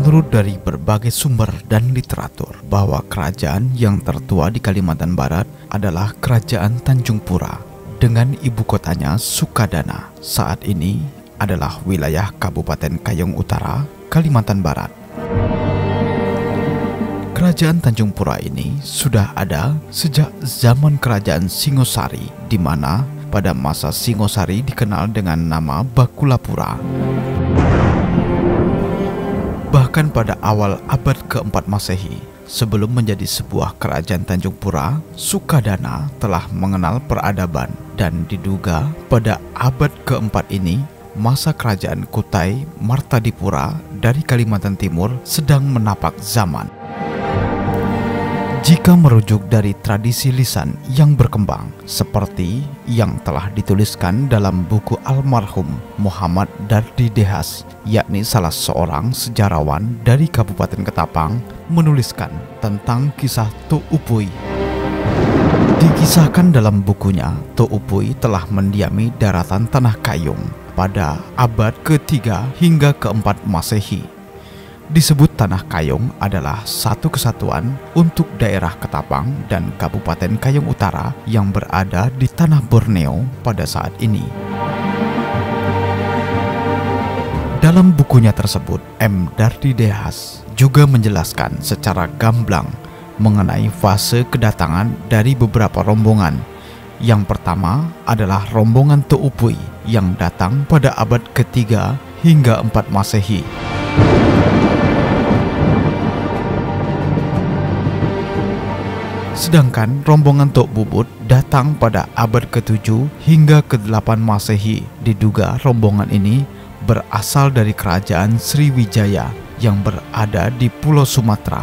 Menurut dari berbagai sumber dan literatur bahwa kerajaan yang tertua di Kalimantan Barat adalah Kerajaan Tanjung Pura dengan ibu kotanya Sukadana. Saat ini adalah wilayah Kabupaten Kayong Utara, Kalimantan Barat. Kerajaan Tanjung Pura ini sudah ada sejak zaman Kerajaan Singosari, di mana pada masa Singosari dikenal dengan nama Bakulapura. Bahkan pada awal abad ke-4 Masehi, sebelum menjadi sebuah kerajaan Tanjung Pura, Sukadana telah mengenal peradaban, dan diduga pada abad ke-4 ini masa kerajaan Kutai Martadipura dari Kalimantan Timur sedang menapak zaman. Jika merujuk dari tradisi lisan yang berkembang seperti yang telah dituliskan dalam buku almarhum Muhammad Dardi Dehas, yakni salah seorang sejarawan dari Kabupaten Ketapang, menuliskan tentang kisah To Upui. Dikisahkan dalam bukunya, To Upui telah mendiami daratan Tanah Kayong pada abad ke-3 hingga ke-4 Masehi. Disebut Tanah Kayong adalah satu kesatuan untuk daerah Ketapang dan Kabupaten Kayong Utara yang berada di Tanah Borneo pada saat ini. Dalam bukunya tersebut, M. Dardi Dehas juga menjelaskan secara gamblang mengenai fase kedatangan dari beberapa rombongan. Yang pertama adalah rombongan To Upui yang datang pada abad ke-3 hingga 4 Masehi. Sedangkan rombongan Tok Bubut datang pada abad ke-7 hingga ke-8 Masehi. Diduga rombongan ini berasal dari kerajaan Sriwijaya yang berada di Pulau Sumatera.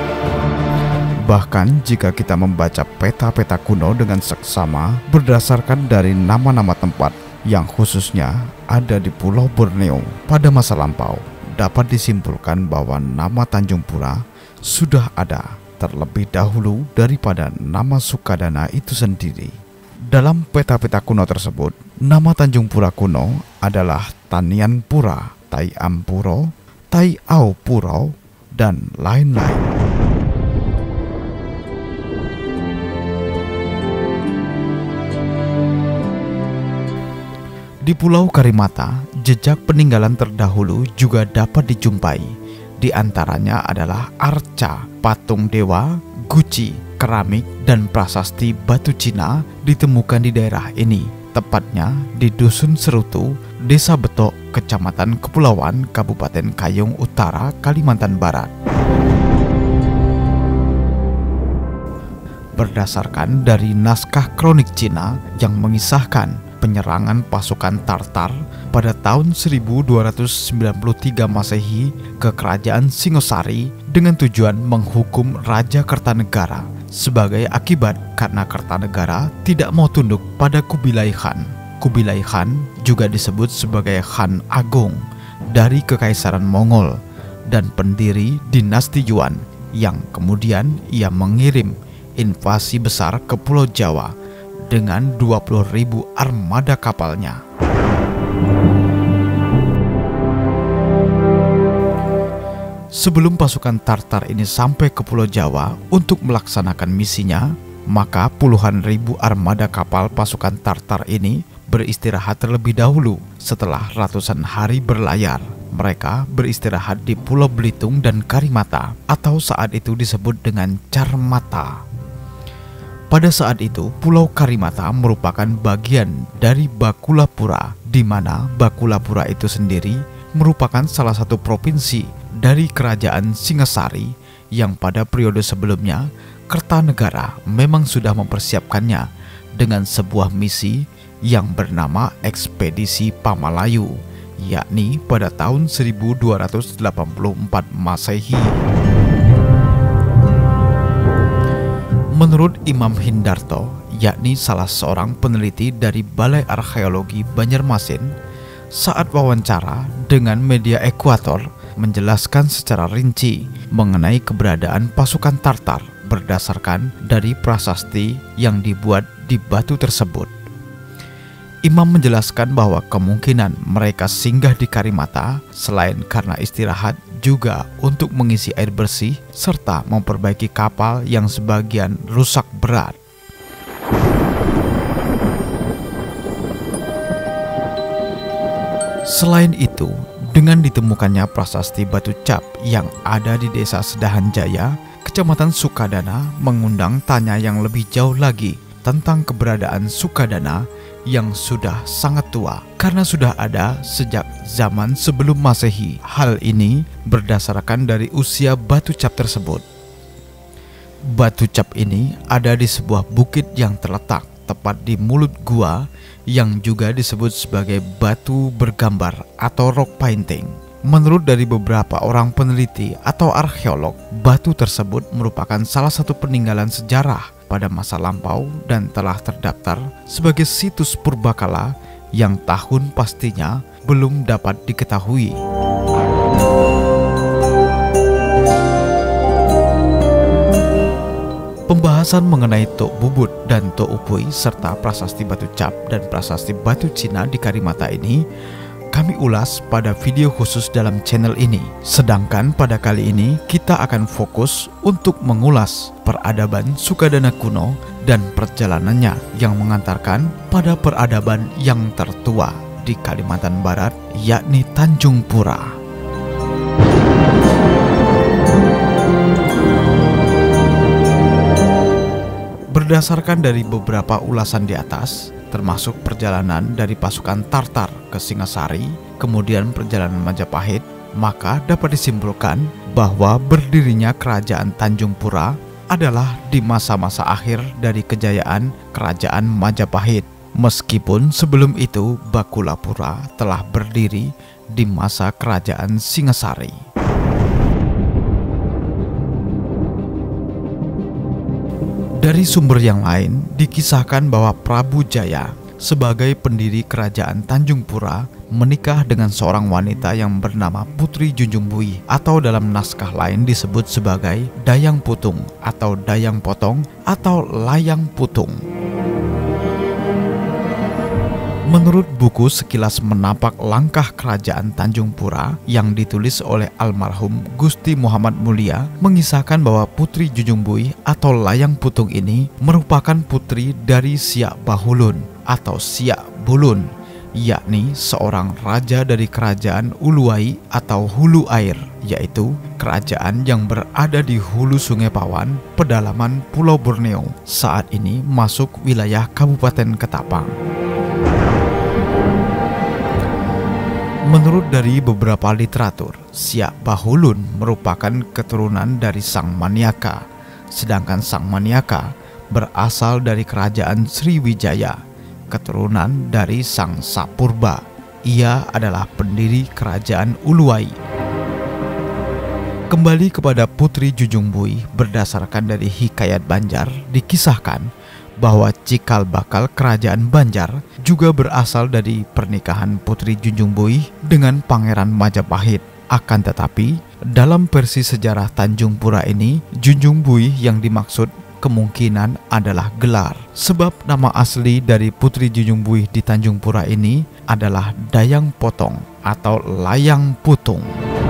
Bahkan jika kita membaca peta-peta kuno dengan seksama berdasarkan dari nama-nama tempat yang khususnya ada di Pulau Borneo pada masa lampau, dapat disimpulkan bahwa nama Tanjung Pura sudah ada terlebih dahulu daripada nama Sukadana itu sendiri. Dalam peta-peta kuno tersebut, nama Tanjung Pura kuno adalah Tanian Pura, Tai Ampuro, Tai Au Puro, dan lain-lain. Di Pulau Karimata, jejak peninggalan terdahulu juga dapat dijumpai. Di antaranya adalah arca, patung dewa, guci, keramik, dan prasasti batu Cina ditemukan di daerah ini, tepatnya di Dusun Serutu, Desa Betok, Kecamatan Kepulauan, Kabupaten Kayong Utara, Kalimantan Barat. Berdasarkan dari naskah kronik Cina yang mengisahkan penyerangan pasukan Tartar pada tahun 1293 Masehi ke Kerajaan Singosari dengan tujuan menghukum Raja Kertanegara sebagai akibat karena Kertanegara tidak mau tunduk pada Kubilai Khan. Kubilai Khan juga disebut sebagai Khan Agung dari Kekaisaran Mongol dan pendiri dinasti Yuan, yang kemudian ia mengirim invasi besar ke Pulau Jawa dengan 20.000 armada kapalnya. Sebelum pasukan Tartar ini sampai ke Pulau Jawa untuk melaksanakan misinya, maka puluhan ribu armada kapal pasukan Tartar ini beristirahat terlebih dahulu. Setelah ratusan hari berlayar, mereka beristirahat di Pulau Belitung dan Karimata, atau saat itu disebut dengan Carmata. Pada saat itu, Pulau Karimata merupakan bagian dari Bakulapura, di mana Bakulapura itu sendiri merupakan salah satu provinsi dari Kerajaan Singasari yang pada periode sebelumnya Kertanegara memang sudah mempersiapkannya dengan sebuah misi yang bernama Ekspedisi Pamalayu, yakni pada tahun 1284 Masehi. Menurut Imam Hindarto, yakni salah seorang peneliti dari Balai Arkeologi Banjarmasin, saat wawancara dengan media Ekuator menjelaskan secara rinci mengenai keberadaan pasukan Tartar berdasarkan dari prasasti yang dibuat di batu tersebut. Imam menjelaskan bahwa kemungkinan mereka singgah di Karimata selain karena istirahat juga untuk mengisi air bersih serta memperbaiki kapal yang sebagian rusak berat. Selain itu, dengan ditemukannya prasasti batu cap yang ada di Desa Sedahan Jaya, Kecamatan Sukadana mengundang tanya yang lebih jauh lagi tentang keberadaan Sukadana yang sudah sangat tua karena sudah ada sejak zaman sebelum Masehi. Hal ini berdasarkan dari usia batu cap tersebut. Batu cap ini ada di sebuah bukit yang terletak tepat di mulut gua yang juga disebut sebagai batu bergambar atau rock painting. Menurut dari beberapa orang peneliti atau arkeolog, batu tersebut merupakan salah satu peninggalan sejarah pada masa lampau dan telah terdaftar sebagai situs purbakala yang tahun pastinya belum dapat diketahui. Pembahasan mengenai Tok Bubut dan Tok Upui serta prasasti batu cap dan prasasti batu Cina di Karimata ini kami ulas pada video khusus dalam channel ini. Sedangkan pada kali ini kita akan fokus untuk mengulas peradaban Sukadana kuno dan perjalanannya yang mengantarkan pada peradaban yang tertua di Kalimantan Barat, yakni Tanjung Pura. Berdasarkan dari beberapa ulasan di atas, termasuk perjalanan dari pasukan Tartar ke Singasari, kemudian perjalanan Majapahit, maka dapat disimpulkan bahwa berdirinya Kerajaan Tanjung Pura adalah di masa-masa akhir dari kejayaan Kerajaan Majapahit. Meskipun sebelum itu Bakulapura telah berdiri di masa Kerajaan Singasari. Dari sumber yang lain dikisahkan bahwa Prabu Jaya sebagai pendiri Kerajaan Tanjung Pura menikah dengan seorang wanita yang bernama Putri Junjung Buih atau dalam naskah lain disebut sebagai Dayang Putung atau Dayang Potong atau Layang Putung. Menurut buku Sekilas Menapak Langkah Kerajaan Tanjung Pura yang ditulis oleh almarhum Gusti Muhammad Mulia, mengisahkan bahwa Putri Junjung Buih atau Layang Putung ini merupakan putri dari Siak Bahulun atau Siak Bulun, yakni seorang raja dari Kerajaan Uluwai atau Hulu Air, yaitu kerajaan yang berada di hulu Sungai Pawan, pedalaman Pulau Borneo, saat ini masuk wilayah Kabupaten Ketapang. Menurut dari beberapa literatur, Siak Bahulun merupakan keturunan dari Sang Maniaka, sedangkan Sang Maniaka berasal dari Kerajaan Sriwijaya, keturunan dari Sang Sapurba. Ia adalah pendiri Kerajaan Uluwai. Kembali kepada Putri Junjung Buih, berdasarkan dari Hikayat Banjar, dikisahkan bahwa cikal bakal Kerajaan Banjar juga berasal dari pernikahan Putri Junjung Buih dengan Pangeran Majapahit. Akan tetapi, dalam versi sejarah Tanjung Pura ini, Junjung Buih yang dimaksud kemungkinan adalah gelar, sebab nama asli dari Putri Junjung Buih di Tanjung Pura ini adalah Dayang Potong atau Layang Putung.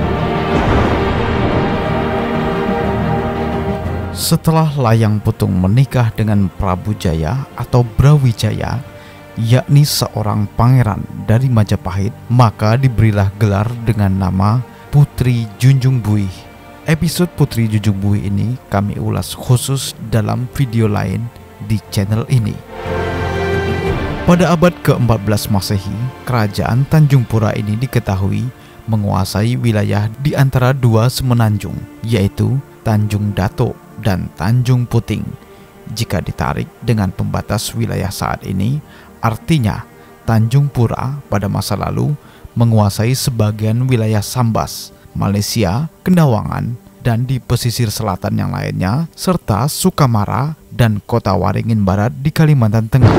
Setelah Layang Putung menikah dengan Prabu Jaya atau Brawijaya, yakni seorang pangeran dari Majapahit, maka diberilah gelar dengan nama Putri Junjung Buih. Episode Putri Junjung Buih ini kami ulas khusus dalam video lain di channel ini. Pada abad ke-14 Masehi, Kerajaan Tanjung Pura ini diketahui menguasai wilayah di antara dua semenanjung, yaitu Tanjung Dato dan Tanjung Puting. Jika ditarik dengan pembatas wilayah saat ini, artinya Tanjung Pura pada masa lalu menguasai sebagian wilayah Sambas, Malaysia, Kendawangan, dan di pesisir selatan yang lainnya, serta Sukamara dan Kota Waringin Barat di Kalimantan Tengah.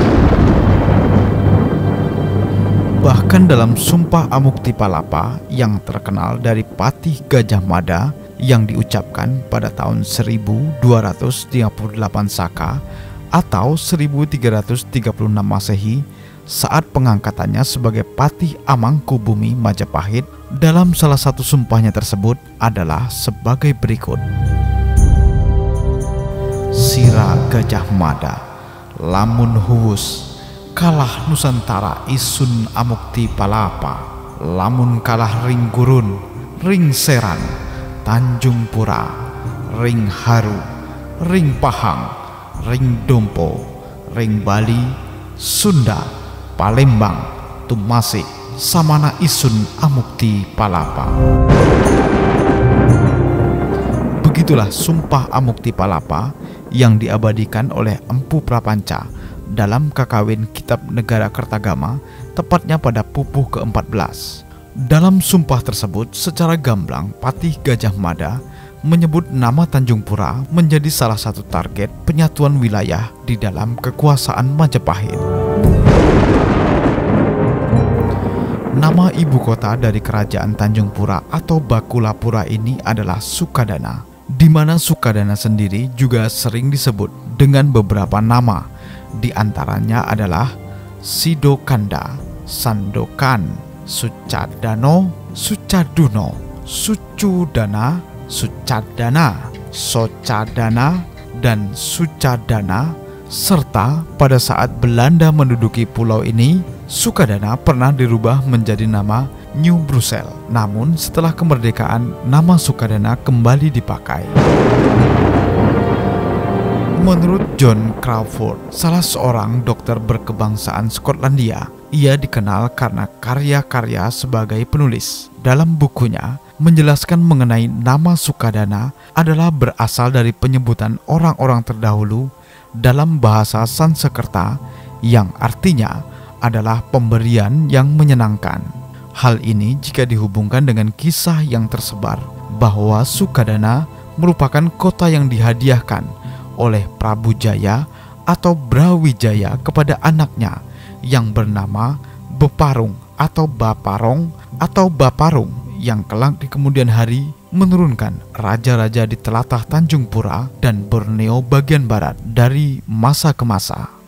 Bahkan dalam Sumpah Amukti Palapa yang terkenal dari Patih Gajah Mada yang diucapkan pada tahun 1238 Saka atau 1336 Masehi, saat pengangkatannya sebagai Patih Amangkubumi Majapahit, Dalam salah satu sumpahnya tersebut adalah sebagai berikut. Sira Gajah Mada, lamun huwus, kalah Nusantara isun amukti palapa, lamun kalah ring gurun, ring seran, Tanjung Pura, ring haru, ring pahang, ring dompo, ring Bali, Sunda, Palembang, Tumasik, samana isun amukti palapa. Begitulah sumpah Amukti Palapa yang diabadikan oleh Empu Prapanca dalam Kakawin Kitab Negara Kertagama, tepatnya pada pupuh ke-14. Dalam sumpah tersebut, secara gamblang Patih Gajah Mada menyebut nama Tanjung Pura menjadi salah satu target penyatuan wilayah di dalam kekuasaan Majapahit. Nama ibu kota dari kerajaan Tanjung Pura atau Bakulapura ini adalah Sukadana, di mana Sukadana sendiri juga sering disebut dengan beberapa nama, di antaranya adalah Sidokanda, Sandokan, Sucadano, Sucaduno, Sucudana, Sucadana, Socadana, dan Sucadana. Serta pada saat Belanda menduduki pulau ini, Sukadana pernah dirubah menjadi nama New Brussels. Namun setelah kemerdekaan, nama Sukadana kembali dipakai. Menurut John Crawford, salah seorang dokter berkebangsaan Skotlandia, ia dikenal karena karya-karya sebagai penulis. Dalam bukunya menjelaskan mengenai nama Sukadana adalah berasal dari penyebutan orang-orang terdahulu dalam bahasa Sanskerta yang artinya adalah pemberian yang menyenangkan. Hal ini jika dihubungkan dengan kisah yang tersebar bahwa Sukadana merupakan kota yang dihadiahkan oleh Prabu Jaya atau Brawijaya kepada anaknya yang bernama Beparung atau Baparong atau Baparung, yang kelak di kemudian hari menurunkan raja-raja di telatah Tanjung Pura dan Borneo bagian barat dari masa ke masa.